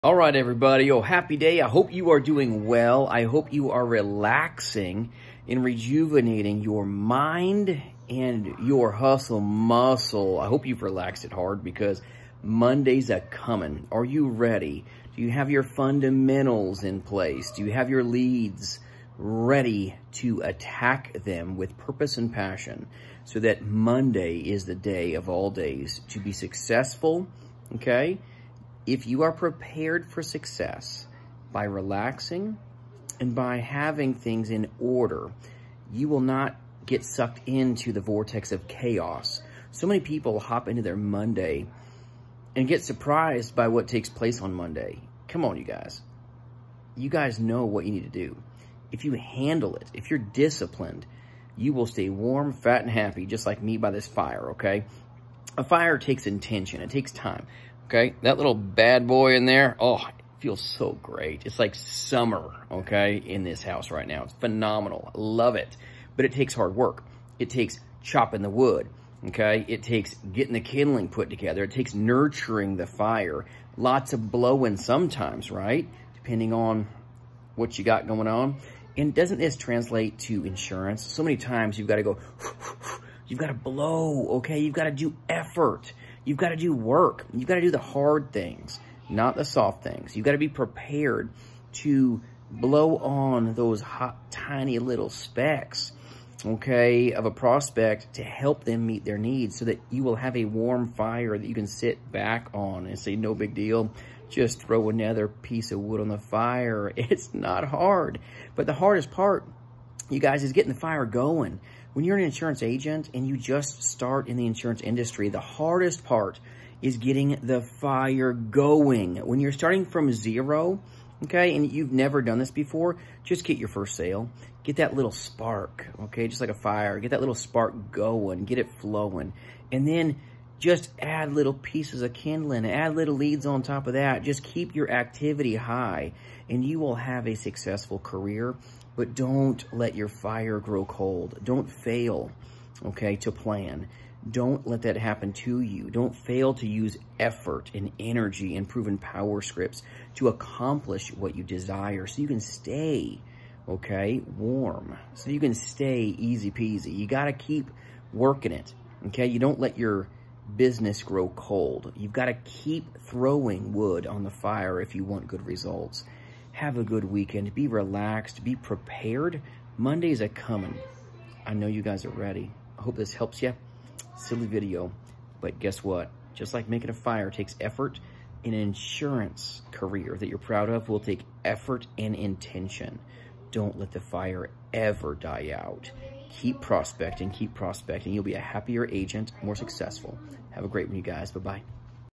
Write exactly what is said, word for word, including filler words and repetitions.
All right, everybody. Oh, happy day. I hope you are doing well. I hope you are relaxing and rejuvenating your mind and your hustle muscle. I hope you've relaxed it hard because Mondays are coming. Are you ready? Do you have your fundamentals in place? Do you have your leads ready to attack them with purpose and passion so that Monday is the day of all days to be successful, okay? If you are prepared for success by relaxing and by having things in order, you will not get sucked into the vortex of chaos. So many people hop into their Monday and get surprised by what takes place on Monday. Come on, you guys. You guys know what you need to do. If you handle it, if you're disciplined, you will stay warm, fat, and happy, just like me by this fire, okay? A fire takes intention. It takes time. Okay, that little bad boy in there, oh, it feels so great. It's like summer, okay, in this house right now. It's phenomenal. I love it. But it takes hard work. It takes chopping the wood, okay? It takes getting the kindling put together. It takes nurturing the fire. Lots of blowing sometimes, right? Depending on what you got going on. And doesn't this translate to insurance? So many times you've got to go, you've got to blow, okay? You've got to do effort. You've got to do work. You've got to do the hard things, not the soft things. You've got to be prepared to blow on those hot, tiny little specks, okay, of a prospect to help them meet their needs so that you will have a warm fire that you can sit back on and say, no big deal. Just throw another piece of wood on the fire. It's not hard. But the hardest part, you guys, is getting the fire going. When you're an insurance agent and you just start in the insurance industry, the hardest part is getting the fire going. When you're starting from zero, okay, and you've never done this before, just get your first sale. Get that little spark, okay, just like a fire. Get that little spark going. Get it flowing. And then just add little pieces of kindling. Add little leads on top of that. Just keep your activity high, and you will have a successful career. But don't let your fire grow cold. Don't fail, okay, to plan. Don't let that happen to you. Don't fail to use effort and energy and proven power scripts to accomplish what you desire so you can stay, okay, warm. So you can stay easy peasy. You got to keep working it, okay? You don't let your business grow cold. You've got to keep throwing wood on the fire if you want good results. Have a good weekend. Be relaxed. Be prepared. Mondays are coming. I know you guys are ready. I hope this helps you. Silly video. But guess what? Just like making a fire takes effort, an insurance career that you're proud of will take effort and intention. Don't let the fire ever die out. Keep prospecting. Keep prospecting. You'll be a happier agent, more successful. Have a great one, you guys. Bye-bye.